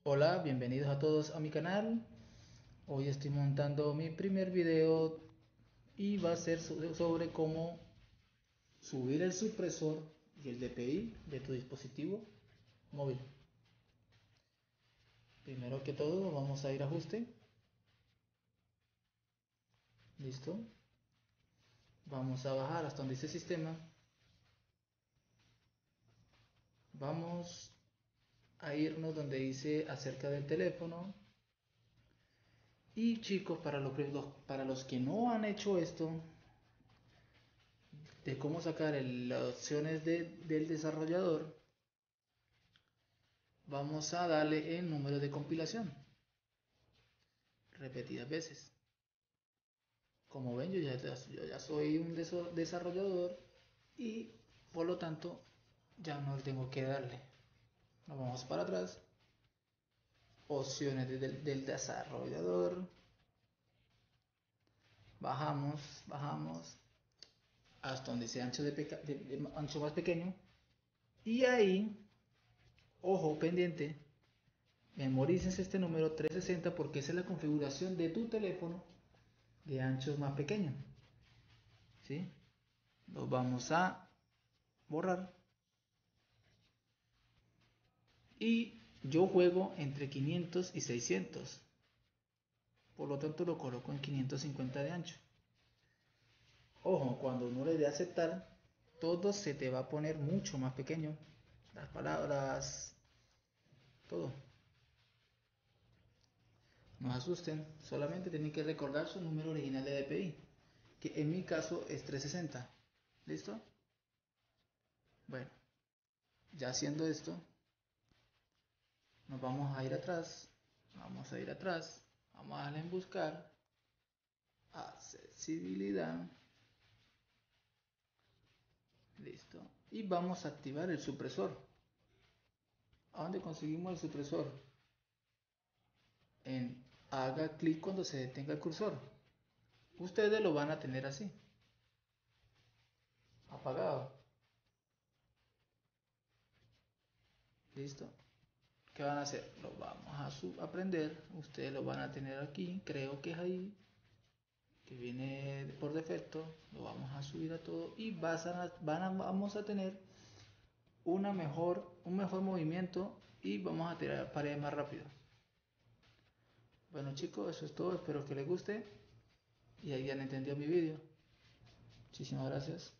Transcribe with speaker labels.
Speaker 1: Hola, bienvenidos a todos a mi canal. Hoy estoy montando mi primer video y va a ser sobre cómo subir el supresor y el DPI de tu dispositivo móvil. Primero que todo vamos a ir a ajuste. Listo. Vamos a bajar hasta donde dice sistema. Vamos a irnos donde dice acerca del teléfono. Y chicos, para los que no han hecho esto, de cómo sacar las opciones del desarrollador, vamos a darle el número de compilación repetidas veces. Como ven, yo ya soy un desarrollador y por lo tanto ya no tengo que darle. Nos vamos para atrás. Opciones del desarrollador. Bajamos hasta donde sea de ancho más pequeño. Y ahí, ojo pendiente, memorícense este número 360 porque esa es la configuración de tu teléfono de ancho más pequeño. ¿Sí? Lo vamos a borrar. Y yo juego entre 500 y 600. Por lo tanto lo coloco en 550 de ancho. Ojo, cuando uno le dé aceptar, todo se te va a poner mucho más pequeño. Las palabras, todo. No se asusten, solamente tienen que recordar su número original de DPI, que en mi caso es 360. ¿Listo? Bueno, ya haciendo esto, nos vamos a ir atrás. Vamos a ir atrás. Vamos a darle en buscar. Accesibilidad. Listo. Y vamos a activar el supresor. ¿A dónde conseguimos el supresor? En haga clic cuando se detenga el cursor. Ustedes lo van a tener así. Apagado. Listo. ¿Qué van a hacer? Lo vamos a aprender. Ustedes lo van a tener aquí. Creo que es ahí. Que viene por defecto. Lo vamos a subir a todo. Y vamos a tener un mejor movimiento. Y vamos a tirar paredes más rápido. Bueno chicos, eso es todo. Espero que les guste. Y hayan entendido mi vídeo. Muchísimas gracias.